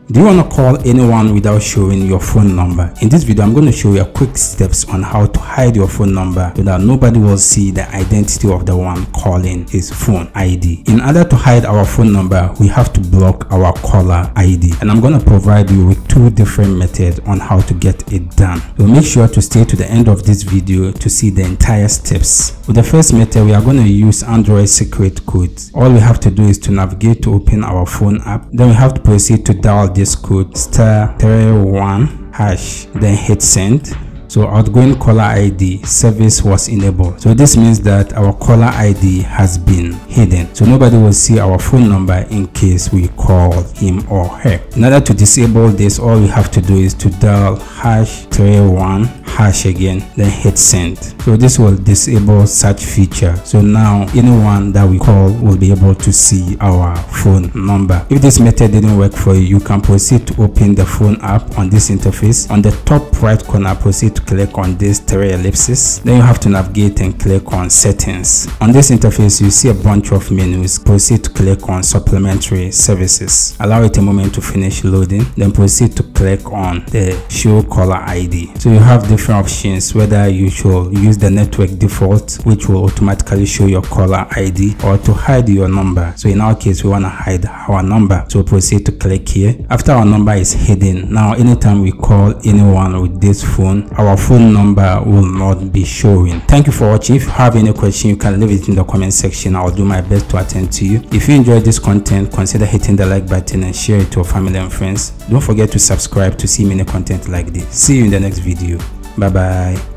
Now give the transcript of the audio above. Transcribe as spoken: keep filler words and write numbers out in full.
Do you want to call anyone without showing your phone number? In this video, I'm going to show you quick steps on how to hide your phone number so that nobody will see the identity of the one calling his phone I D. In order to hide our phone number, we have to block our caller I D, and I'm going to provide you with two different methods on how to get it done. So make sure to stay to the end of this video to see the entire steps. With the first method, we are going to use Android secret codes. All we have to do is to navigate to open our phone app. Then we have to proceed to dial this code star three one hash, then hit send. So outgoing caller I D service was enabled. So this means that our caller I D has been hidden, so nobody will see our phone number in case we call him or her. In order to disable this, all we have to do is to dial hash three one hash again, then hit send. So this will disable such feature. So now anyone that we call will be able to see our phone number. If this method didn't work for you, you can proceed to open the phone app on this interface. On the top right corner, proceed to click on this three ellipses. Then you have to navigate and click on settings. On this interface, you see a bunch of menus. Proceed to click on supplementary services. Allow it a moment to finish loading. Then proceed to click on the show caller I D. So you have different options, whether you should use the network default, which will automatically show your caller I D, or to hide your number. So in our case, we want to hide our number. So proceed to click here. After our number is hidden, now anytime we call anyone with this phone, our phone number will not be showing. Thank you for watching. If you have any question, you can leave it in the comment section. I'll do my best to attend to you. If you enjoyed this content, consider hitting the like button and share it to your family and friends. Don't forget to subscribe to see many content like this. See you in the next video. Bye bye.